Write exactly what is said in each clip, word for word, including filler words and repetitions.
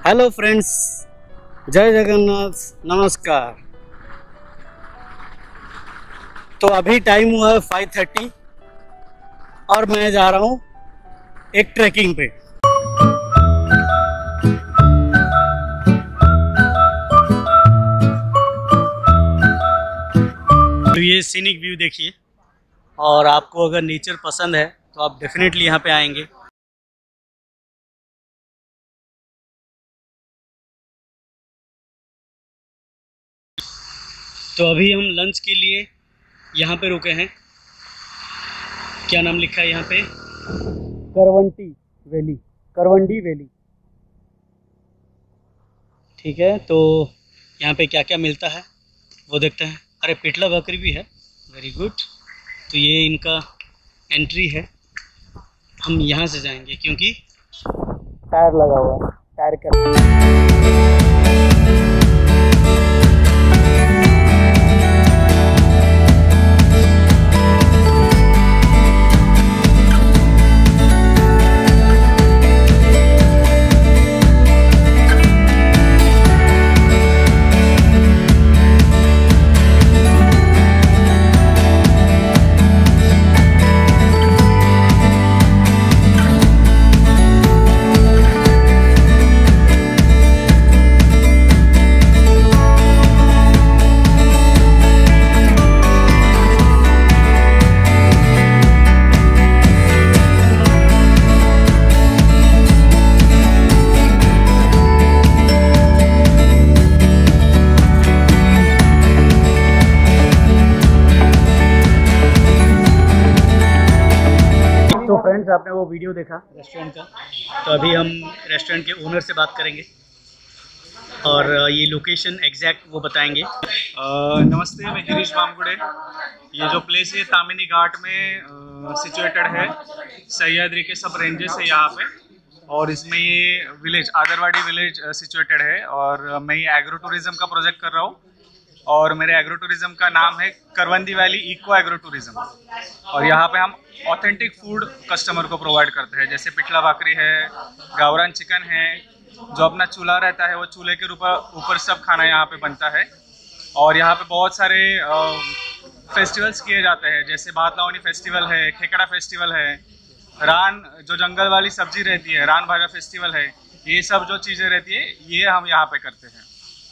Hello friends, जय जगन्नाथ, नमस्कार। तो अभी टाइम हुआ है फाइव थर्टी और मैं जा रहा हूँ एक ट्रैकिंग पे। तो ये सीनिक व्यू देखिए, और आपको अगर नेचर पसंद है तो आप डेफिनेटली यहाँ पे आएंगे। तो अभी हम लंच के लिए यहाँ पे रुके हैं। क्या नाम लिखा है यहाँ पे? Karvanti valley, Karvandi valley. ठीक है, तो यहाँ पे क्या क्या मिलता है वो देखते हैं। अरे पिटला बकरी भी है, वेरी गुड। तो ये इनका एंट्री है। हम यहाँ से जाएंगे क्योंकि टायर लगा हुआ है, टायर का। तो फ्रेंड्स, आपने वो वीडियो देखा रेस्टोरेंट का। तो अभी हम रेस्टोरेंट के ओनर से बात करेंगे और ये लोकेशन एग्जैक्ट वो बताएंगे। नमस्ते, मैं गिरीश बामगुड़े। ये जो प्लेस है तामिनी घाट में सिचुएटेड है। सह्याद्री के सब रेंजेस है यहाँ पे, और इसमें ये विलेज आदरवाड़ी विलेज सिचुएटेड है। और मैं ये एग्रो टूरिज्म का प्रोजेक्ट कर रहा हूँ, और मेरे एग्रो टूरिज्म का नाम है Karvandi valley eco agro tourism. और यहाँ पे हम ऑथेंटिक फूड कस्टमर को प्रोवाइड करते हैं, जैसे पिटला भाकरी है, गावरान चिकन है। जो अपना चूल्हा रहता है वो चूल्हे के ऊपर ऊपर सब खाना यहाँ पे बनता है। और यहाँ पे बहुत सारे फेस्टिवल्स किए जाते हैं, जैसे भातलावनी फेस्टिवल है, खेकड़ा फेस्टिवल है, रान जो जंगल वाली सब्जी रहती है, रान भाजा फेस्टिवल है। ये सब जो चीज़ें रहती है ये हम यहाँ पे करते हैं।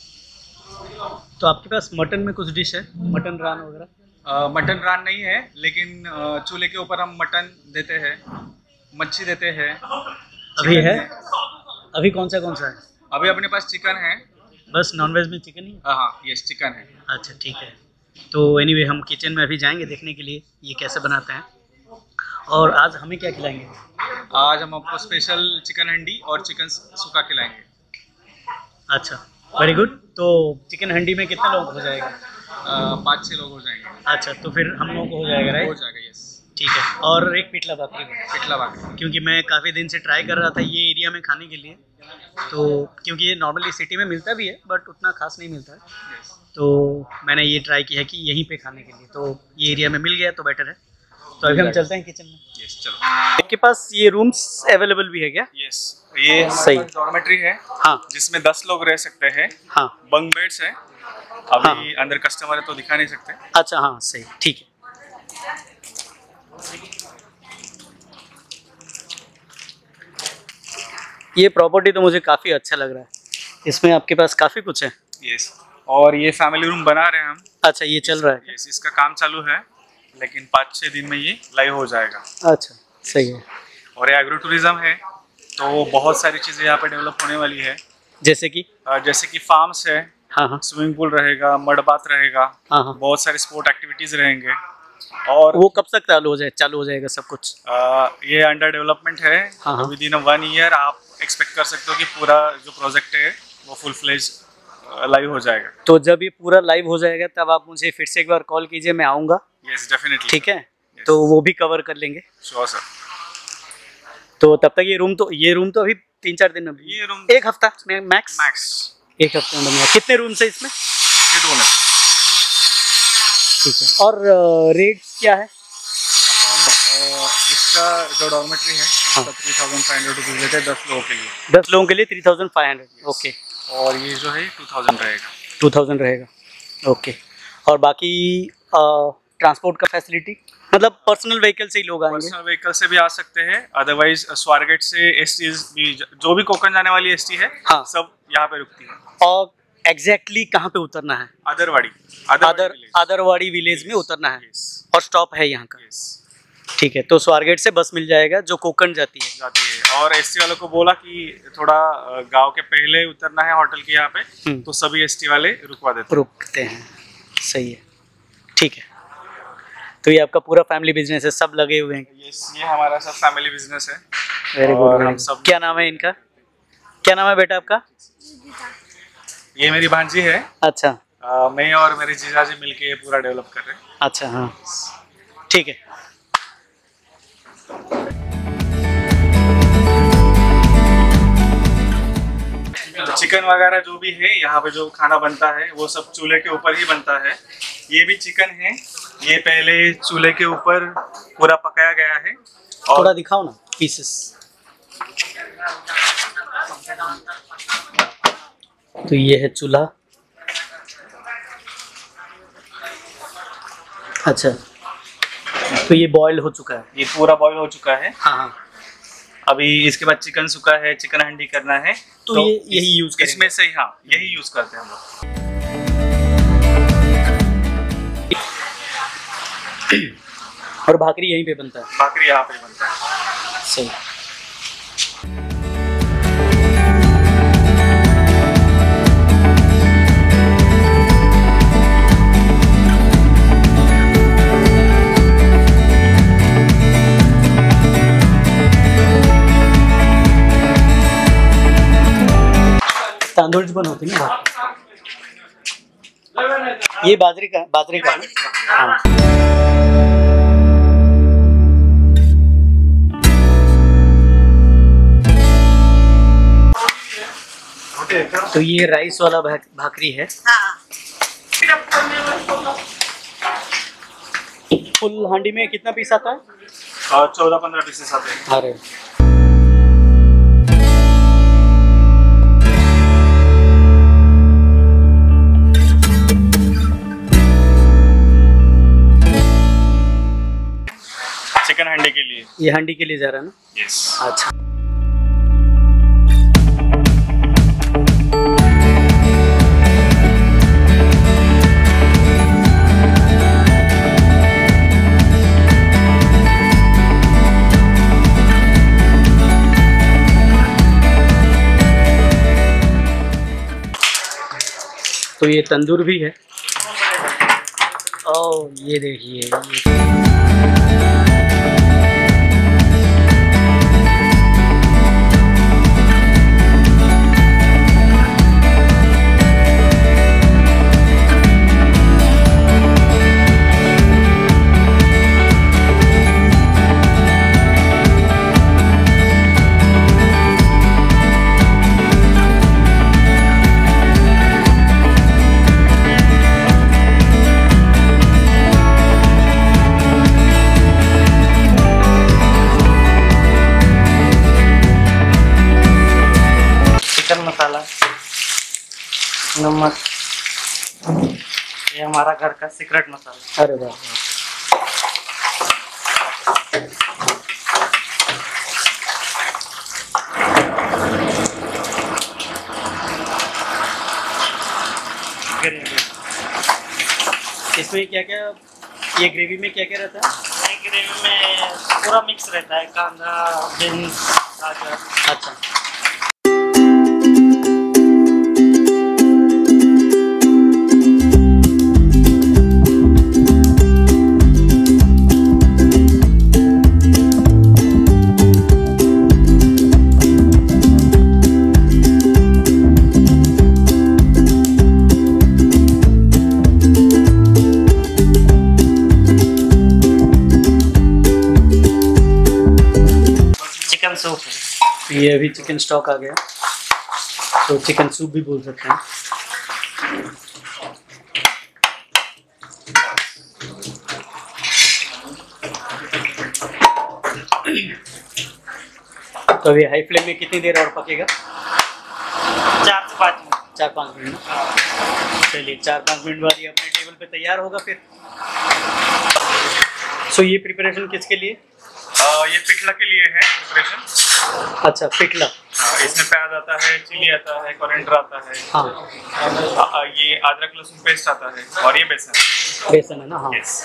तो आपके पास मटन में कुछ डिश है, मटन रान वगैरह? मटन रान नहीं है, लेकिन चूल्हे के ऊपर हम मटन देते हैं, मच्छी देते हैं। अभी है? अभी कौन सा कौन सा है? अभी अपने पास चिकन है। बस नॉनवेज में चिकन ही? हाँ, यस, चिकन है। अच्छा, ठीक है। तो एनीवे हम किचन में अभी जाएंगे देखने के लिए ये कैसे बनाते हैं। और आज हमें क्या खिलाएंगे? आज हम आपको स्पेशल चिकन हंडी और चिकन सूखा खिलाएंगे। अच्छा, वेरी गुड। तो चिकन हंडी में कितने लोग हो जाएगा? पाँच छः लोग हो जाएंगे। अच्छा, तो फिर हम लोगों को हो जाएगा, राइट? हो जाएगा, यस। ठीक है। और एक पिटला भाकरी, पिटला भाकरी, क्योंकि मैं काफ़ी दिन से ट्राई कर रहा था ये एरिया में खाने के लिए। तो क्योंकि ये नॉर्मली सिटी में मिलता भी है बट उतना खास नहीं मिलता है, yes. तो मैंने ये ट्राई किया कि यहीं पे खाने के लिए, तो ये एरिया में मिल गया तो बेटर है। तो अभी हम चलते हैं किचन में। यस, चलो। आपके पास ये रूम्स अवेलेबल भी है क्या? यस, ये सही डॉर्मेट्री है। हाँ, जिसमें दस लोग रह सकते हैं। हाँ, बंक बेड्स है। अभी हाँ, अंदर कस्टमर है तो दिखा नहीं सकते। अच्छा, हाँ, सही, ठीक है। ये प्रॉपर्टी तो मुझे काफ़ी अच्छा लग रहा है, इसमें आपके पास काफ़ी कुछ है। यस, और ये फैमिली रूम बना रहे हैं हम। अच्छा, ये चल रहा है? यस, इसका काम चालू है, लेकिन पाँच छः दिन में ये लाइव हो जाएगा। अच्छा, सही है। और ये एग्रो टूरिज्म है, तो बहुत सारी चीज़ें यहाँ पे डेवलप होने वाली है। जैसे कि जैसे कि फार्म्स है, हाँ, हाँ, स्विमिंग पूल रहेगा, मड बाथ रहेगा, हाँ, हाँ। बहुत सारे स्पोर्ट एक्टिविटीज़ रहेंगे। और वो कब तक चालू हो जाए चालू हो जाएगा सब कुछ? आ, ये अंडर डेवलपमेंट है। हाँ, हाँ। विद इन वन ईयर आप एक्सपेक्ट कर सकते हो कि पूरा जो प्रोजेक्ट है वो फुल फ्लेज लाइव हो जाएगा। तो जब ये पूरा लाइव हो जाएगा तब आप मुझे फिर से एक बार कॉल कीजिए, मैं आऊँगा। Yes, definitely. ठीक है, तो वो भी कवर कर लेंगे। Sure sir. तो तब तक ये रूम तो ये रूम तो अभी तीन चार दिन में, ये रूम एक हफ्ता में मैक्स मैक्स एक हफ्ते में बनेगा। कितने रूम्स है इसमें? ये दोनों। ठीक है। और रेट क्या है? अपन इस इसका जो डॉर्मेट्री है हाँ। उसका three thousand five hundred rupees लेते हैं दस लोगों के लिए। दस लोगों के लिए three thousand five hundred okay. और ये जो है टू थाउजेंड रहेगा। टू थाउजेंड रहेगा ओके। और बाकी ट्रांसपोर्ट का फैसिलिटी मतलब पर्सनल व्हीकल से ही लोग आएंगे? पर्सनल व्हीकल से भी आ सकते हैं, अदरवाइज स्वारगेट से एसटीज भी, जो भी कोकण जाने वाली एसटी है हाँ। सब यहाँ पे रुकती है। और एग्जैक्टली कहाँ पे उतरना है? आदरवाड़ी आदर आदरवाड़ी विलेज में उतरना है Yes. और स्टॉप है यहाँ का? Yes. ठीक है, तो स्वारगेट से बस मिल जाएगा जो कोकण जाती है। जाती है। और एसटी वालों को बोला कि थोड़ा गांव के पहले उतरना है होटल के यहाँ पे, तो सभी एसटी वाले रुकवा देते हैं। रुकते हैं, सही है, ठीक है। तो ये आपका पूरा फैमिली बिजनेस है, सब लगे हुए हैं? यस, ये हमारा सब फैमिली बिजनेस है। Very good. हम सब, क्या नाम है इनका? क्या नाम है बेटा आपका? ये मेरी भांजी है। अच्छा। आ, मैं और मेरे जीजाजी मिलके ये पूरा डेवलप कर रहे हैं। अच्छा, हाँ, ठीक है। तो चिकन वगैरह जो भी है यहाँ पे जो खाना बनता है वो सब चूल्हे के ऊपर ही बनता है। ये भी चिकन है, ये पहले चूल्हे के ऊपर पूरा पकाया गया है। और थोड़ा दिखाओ ना पीसेस। तो ये है चूल्हा। अच्छा, तो ये बॉईल हो चुका है? ये पूरा बॉईल हो चुका है। हाँ हाँ। अभी इसके बाद चिकन सुखा है, चिकन हंडी करना है, तो, तो ये यही यूज करेंगे? इसमें से हाँ यही यूज करते हैं हम लोग। और भाकरी यहीं पे बनता है? भाकरी यहाँ पे बनता है। सही। तांदूळची पण होती ना? ये बाजरी का बाजरी का हाँ। तो ये राइस वाला भा, भाकरी है। हाँ। फुल हांडी में कितना पीस आता है? और चौदह पंद्रह पीसेस आते हैं। अरे चिकन हंडी के लिए। ये हांडी के लिए जा रहा है ना? यस। अच्छा। तो ये तंदूर भी है। ओह, ये देखिए ये। चिकन मसाला, नमक, ये हमारा घर का सीक्रेट मसाला। अरे वाह। इसमें क्या क्या, ये ग्रेवी में क्या क्या रहता है? ये ग्रेवी में पूरा मिक्स रहता है, कांदा, बीन्स, गाजर। अच्छा। Chicken soup. ये अभी चिकन स्टॉक आ गया, तो चिकन सूप भी बोल सकते हैं। तो अभी हाई फ्लेम में कितनी देर और पकेगा? चार से पाँच मिनट। चार पाँच मिनट ना, चलिए चार पाँच मिनट बाद ये अपने टेबल पे तैयार होगा फिर। सो ये प्रिपरेशन किसके लिए? आ, ये पिठला के लिए है प्रिपरेशन। अच्छा पिठला। हाँ, इसमें प्याज आता है, चिली आता है, कोरिएंडर आता है। हाँ आ, ये अदरक लहसुन पेस्ट आता है और ये बेसन। बेसन है ना? हाँ यस।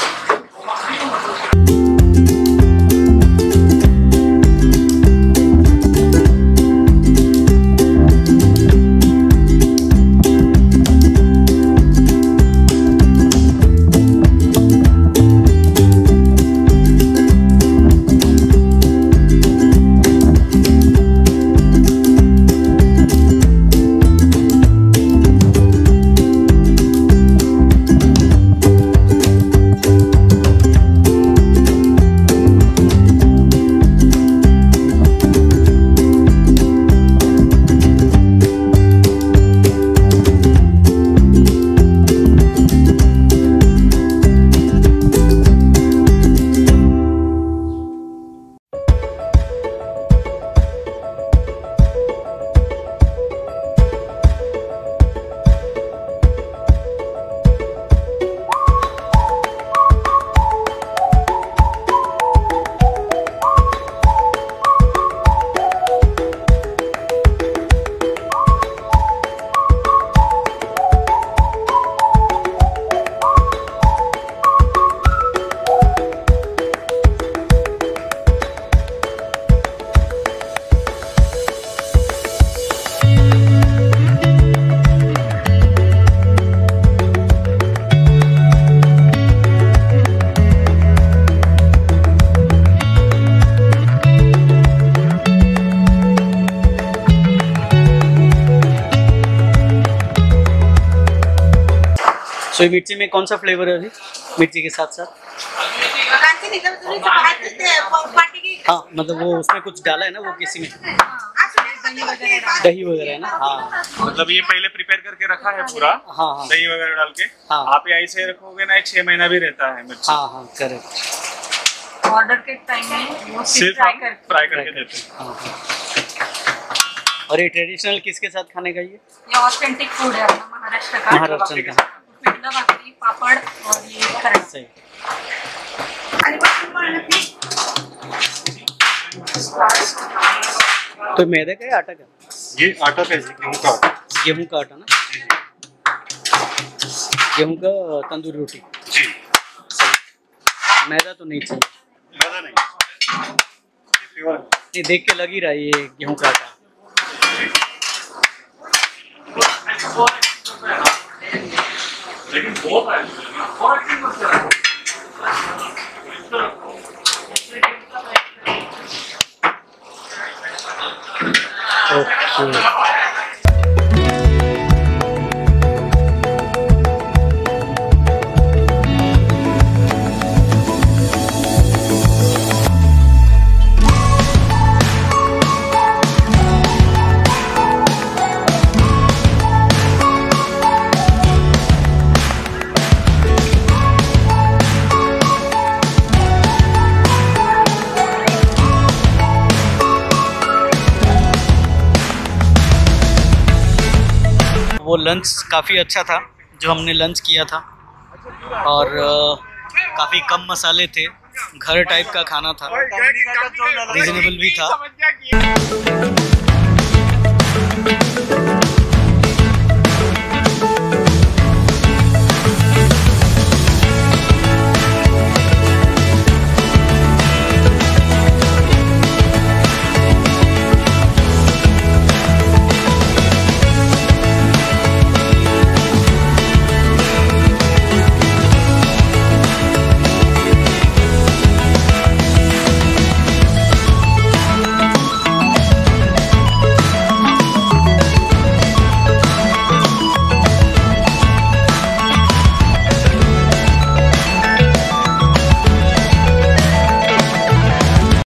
सो मिर्ची में कौन सा फ्लेवर है अभी? मिर्ची के साथ साथ हाँ, मतलब वो उसमें कुछ डाला है ना, वो किसी में दही वगैरह है ना? हाँ, मतलब ये पहले प्रिपेयर करके रखा है पूरा। हाँ हाँ दही वगैरह डाल के। हाँ। आप ये ऐसे रखोगे ना, छह महीना भी रहता है मिर्ची। हाँ हाँ करेक्ट। ऑर्डर के टाइम में वो सिर्फ फ्राई हम करके फ्राई करके देते हैं। हाँ हाँ। और ये ट्रेडिशनल किसके साथ खाने का? ये ये ऑथेंटिक फूड है अपना महाराष्ट्र का। महाराष्ट्र का। पिठला भाकरी, पापड़ और ये करण। सही। तो मैदे का या आटा का? ये आटा का, गेहूं का आटा। गेहूं का आटा ना? गेहूं का तंदूरी रोटी। जी। मैदा तो नहीं चाहिए? मैदा नहीं, प्योर। ये देख के लग ही रहा है ये गेहूं का आटा। लेकिन बहुत है। ओके। वो लंच काफ़ी अच्छा था जो हमने लंच किया था, और काफ़ी कम मसाले थे, घर टाइप का खाना था, रीजनेबल भी था।